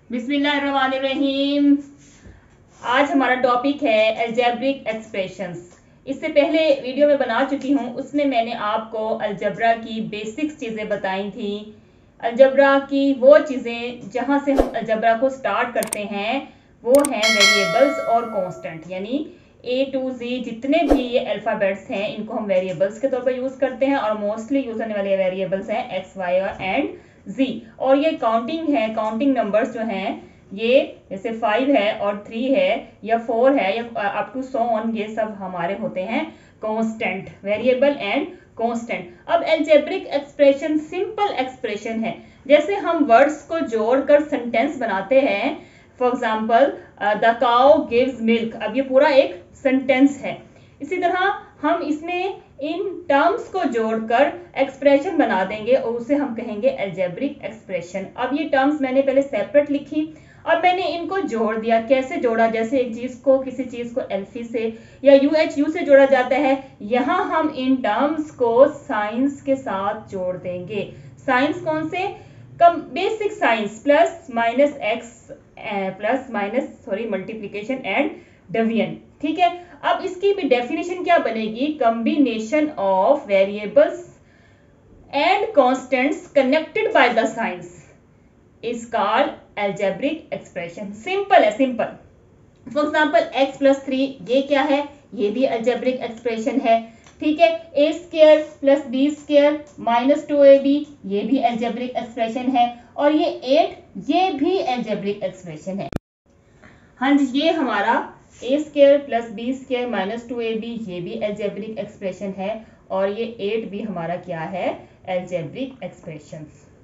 बिस्मिल्लाहिर्रहमानिर्रहीम। आज हमारा टॉपिक है अलजेब्रिक एक्सप्रेशंस। इससे पहले वीडियो में बना चुकी हूँ, उसमें मैंने आपको अलजब्रा की बेसिक्स चीज़ें बताई थी। अलजब्रा की वो चीज़ें जहाँ से हम अलजब्रा को स्टार्ट करते हैं वो हैं वेरिएबल्स और कांस्टेंट, यानी A to Z जितने भी ये अल्फ़ाबेट्स हैं इनको हम वेरिएबल्स के तौर पर यूज़ करते हैं और मोस्टली यूज़ होने वाले वेरिएबल्स हैं X, Y एंड Z। और ये काउंटिंग है, काउंटिंग नंबर्स जो हैं ये जैसे 5 है और 3 है या 4 है या अप टू सो ऑन, ये सब हमारे होते हैं कांस्टेंट, वेरिएबल एंड कांस्टेंट। अब अलजेब्रिक एक्सप्रेशन सिंपल एक्सप्रेशन है, जैसे हम वर्ड्स को जोड़कर सेंटेंस बनाते हैं। For example the cow gives milk, अब ये पूरा एक सेंटेंस है। इसी तरह हम इसमें इन टर्म्स को जोड़कर एक्सप्रेशन बना देंगे और उसे हम कहेंगे अलजेब्रिक एक्सप्रेशन। अब ये टर्म्स मैंने पहले सेपरेट लिखी और मैंने इनको जोड़ दिया। कैसे जोड़ा? जैसे एक चीज को, किसी चीज को एल्फी से या यूएचयू से जोड़ा जाता है, यहाँ हम इन टर्म्स को साइंस के साथ जोड़ देंगे। साइंस कौन से? Basic signs, plus minus x, plus minus multiplication and division. ठीक है, अब इसकी भी डेफिनेशन क्या बनेगी? Combination of variables and constants connected by the signs is called algebraic expression. Simple है, simple. For example x plus 3, ये क्या है? ये भी अलजेब्रिक एक्सप्रेशन है। ठीक है, a square plus b square minus 2ab, ये भी अलजेब्रिक एक्सप्रेशन है। और ये 8, ये भी अलजेब्रिक एक्सप्रेशन है। हाँ जी, ये हमारा a square plus b square minus 2ab, ये भी अलजेब्रिक एक्सप्रेशन है। और ये 8 भी हमारा क्या है? Algebraic expression.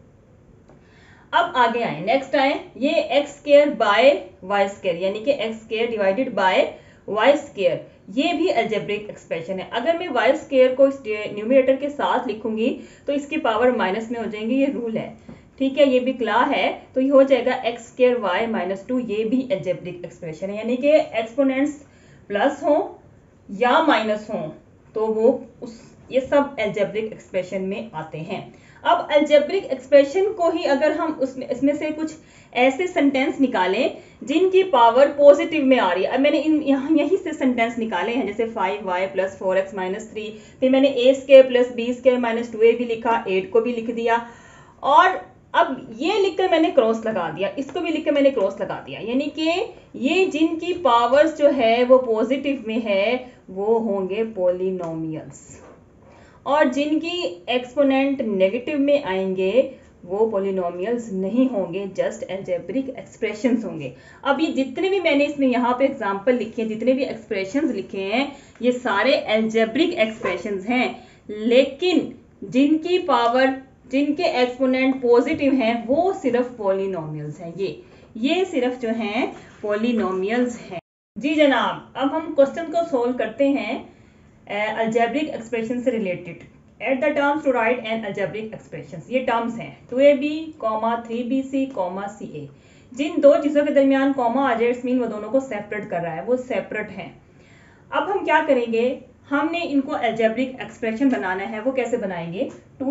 अब आगे आए, नेक्स्ट आए, ये x square by y square, यानी कि x square divided by y square, ये भी अलजेब्रिक एक्सप्रेशन है। अगर मैं वाई स्क्वायर को न्यूमरेटर के साथ लिखूंगी तो इसकी पावर माइनस में हो जाएंगी, ये रूल है। ठीक है, ये भी क्ला है, तो ये हो जाएगा एक्स स्क्वायर वाई माइनस 2, ये भी अलजेब्रिक एक्सप्रेशन है। यानी कि एक्सपोनेंट्स प्लस हो या माइनस हो तो वो ये सब अलजेब्रिक एक्सप्रेशन में आते हैं। अब अलजेब्रिक एक्सप्रेशन को ही अगर हम इसमें से कुछ ऐसे सेंटेंस निकालें जिनकी पावर पॉजिटिव में आ रही है। अब मैंने यहीं से सेंटेंस निकाले हैं, जैसे 5y प्लस 4x माइनस 3, फिर मैंने a square plus b square minus 2a भी लिखा, 8 को भी लिख दिया, और अब ये लिखकर मैंने क्रॉस लगा दिया, इसको भी लिखकर मैंने क्रॉस लगा दिया। यानी कि ये जिनकी पावर्स जो है वो पॉजिटिव में है वो होंगे पॉलिनोमियल्स, और जिनकी एक्सपोनेंट नेगेटिव में आएंगे वो पॉलिनोमियल्स नहीं होंगे, जस्ट अलजेब्रिक एक्सप्रेशंस होंगे। अब ये जितने भी मैंने इसमें यहाँ पे एग्जांपल लिखे हैं, जितने भी एक्सप्रेशंस लिखे हैं, ये सारे अलजेब्रिक एक्सप्रेशंस हैं, लेकिन जिनकी पावर, जिनके एक्सपोनेंट पॉजिटिव हैं वो सिर्फ पॉलिनोमियल्स हैं। ये सिर्फ जो हैं पॉलिनोमियल्स हैं। जी जनाब, अब हम क्वेश्चन को सोल्व करते हैं अलजेब्रिक एक्सप्रेशन से related. At the terms to write an algebraic expression, ये टर्म्स हैं 2ab, 3bc, ca। जिन दो चीज़ों के दरमियान कॉमा आ जाए, इट्स मीन वो दोनों को सेपरेट कर रहा है, वो सेपरेट हैं। अब हम क्या करेंगे, हमने इनको अलजेब्रिक एक्सप्रेशन बनाना है। वो कैसे बनाएंगे?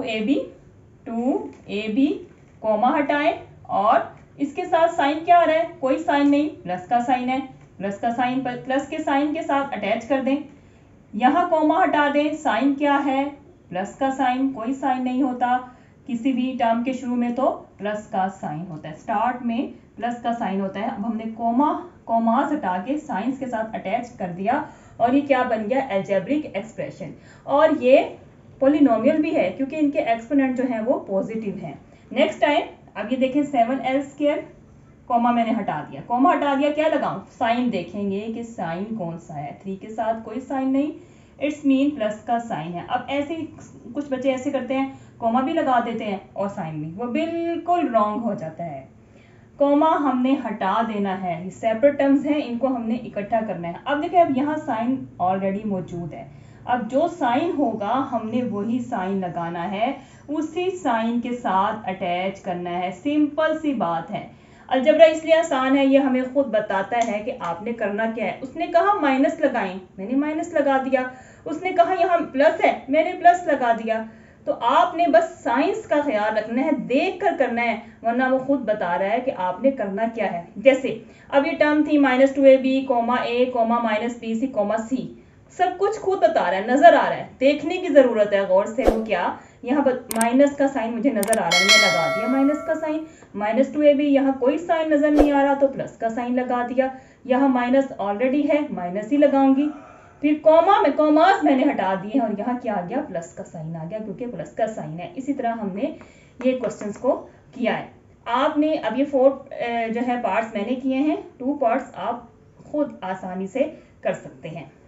2ab कॉमा हटाएं और इसके साथ साइन क्या आ रहा है? कोई साइन नहीं, प्लस का साइन है, प्लस का साइन प्लस के साइन के साथ अटैच कर दें। यहाँ कॉमा हटा दें, साइन क्या है? प्लस का साइन, कोई साइन नहीं होता किसी भी टर्म के शुरू में, तो प्लस का साइन होता है, स्टार्ट में प्लस का साइन होता है। अब हमने कॉमास हटा के साइंस के साथ अटैच कर दिया और ये क्या बन गया? Algebraic expression. और ये पॉलिनोमियल भी है क्योंकि इनके एक्सपोनेंट जो हैं वो पॉजिटिव हैं। नेक्स्ट आए, अब ये देखें 7l स्क्वायर, कॉमा मैंने हटा दिया, कॉमा हटा दिया, क्या लगाऊं? साइन देखेंगे कि साइन कौन सा है, 3 के साथ कोई साइन नहीं, इट्स मीन प्लस का साइन है। अब ऐसे कुछ बच्चे ऐसे करते हैं, कॉमा भी लगा देते हैं और साइन भी, वो बिल्कुल रॉन्ग हो जाता है। कॉमा हमने हटा देना है, ये सेपरेट टर्म्स हैं, इनको हमने इकट्ठा करना है। अब देखिए, अब यहाँ साइन ऑलरेडी मौजूद है, अब जो साइन होगा हमने वही साइन लगाना है, उसी साइन के साथ अटैच करना है। सिंपल सी बात है। अलजबरा इसलिए आसान है, ये हमें खुद बताता है कि आपने करना क्या है। उसने कहा माइनस लगाएं, मैंने माइनस लगा दिया। उसने कहा यहाँ प्लस है, मैंने प्लस लगा दिया। तो आपने बस साइंस का ख्याल रखना है, देख कर करना है, वरना वो खुद बता रहा है कि आपने करना क्या है। जैसे अब ये टर्म थी -2ab, a, -bc, c, सब कुछ खुद बता रहा है, नजर आ रहा है, देखने की जरूरत है गौर से। वो क्या, यहाँ माइनस का साइन मुझे नजर आ रहा है, मैंने लगा दिया माइनस का साइन। -2ab, यहाँ कोई साइन नजर नहीं आ रहा तो प्लस का साइन लगा दिया। यहाँ माइनस ऑलरेडी है, माइनस ही लगाऊंगी। फिर कॉमा में कॉमास मैंने हटा दिए और यहाँ क्या आ गया, प्लस का साइन आ गया, क्योंकि प्लस का साइन है। इसी तरह हमने ये क्वेश्चंस को किया है। आपने अब ये 4 जो है पार्ट्स मैंने किए हैं, 2 पार्ट्स आप खुद आसानी से कर सकते हैं।